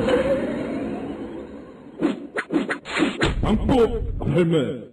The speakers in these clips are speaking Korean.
방법할매.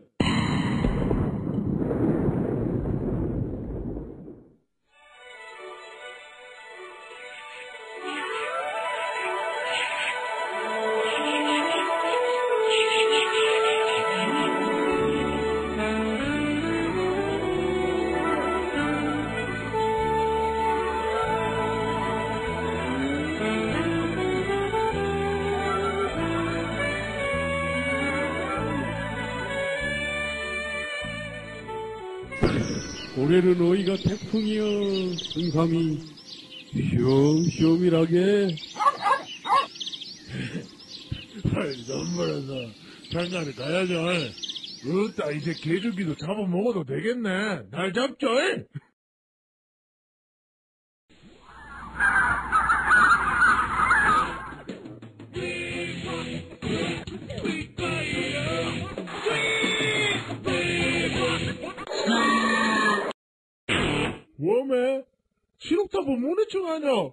올해는 어이가 태풍이여. 승삼이 시험시험이라게. 아이, 넘버려서 장가를 가야죠. 어따 이제 개줄기도 잡아먹어도 되겠네. 날 잡죠. 웜에 시럽타보 모래충 하냐?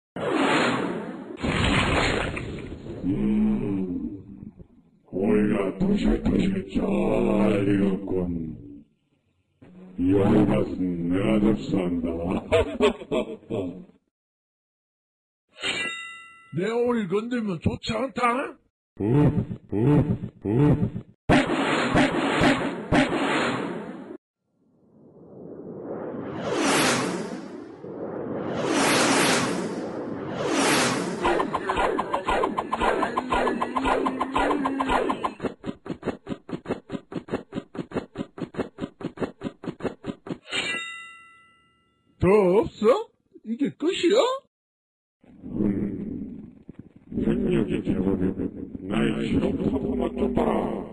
오이가 토실토실 잘 익었군. 이 오이맛은 내가 접수한다. 내 오일 건들면 좋지 않다? 더 없어? 이게 끝이야? 능력이 제법이면 나의 시럽타보만 쫓아라.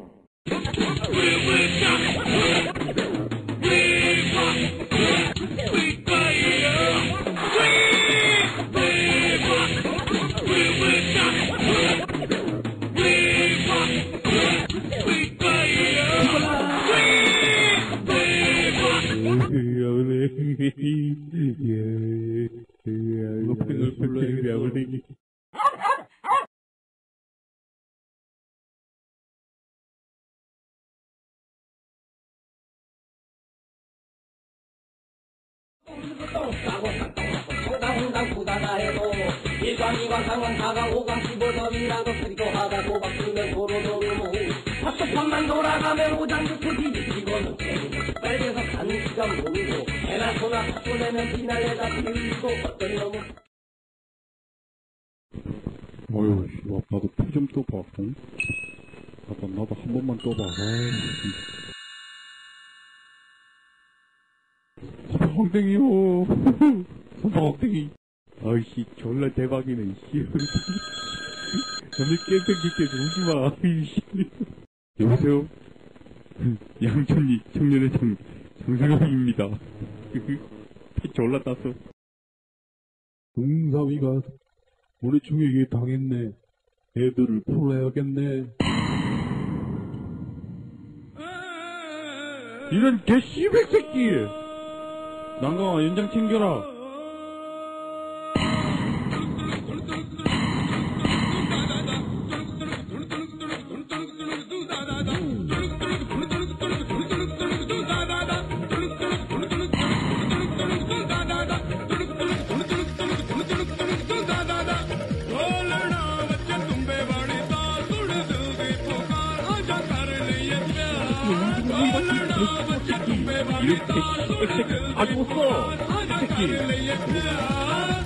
상당 부다가 해도 1강 2강 3강 4강 5강 15점이라도 쓰리고 하다 도박 쓰면 도로 도로 팝석판만 돌아가면 5장 6초 이거는 빨개서 가는 시간 모르고 배나 소나 탁 쏘내면 비날에다 비우고 어떤 놈은 어휴, 나도 피 좀 떠봐. 응? 나도 한 번만 떠봐. 선방학댕이요. 선방학댕이. 아이씨, 졸라 대박이네, 씨. 저녁 깨끗하게 오지마, 여보세요? 양천리 청년의 정상학입니다. 피 졸라 땄어. 응사위가 우리 중에게 당했네. 애들을 풀어야겠네. 이런 개씨백 새끼! 난강아, 연장 챙겨라. 이렇게 새끼 다 죽었어! 새끼!